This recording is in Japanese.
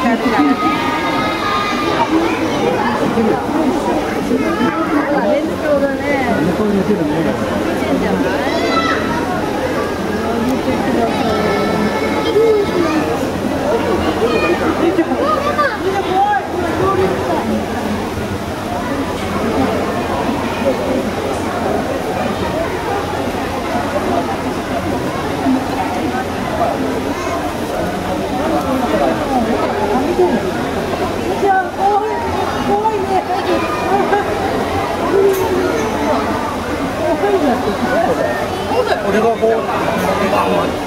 るからね。レンズ鏡だね。向こうに出るね。見てんじゃない？見てください。 俺がこう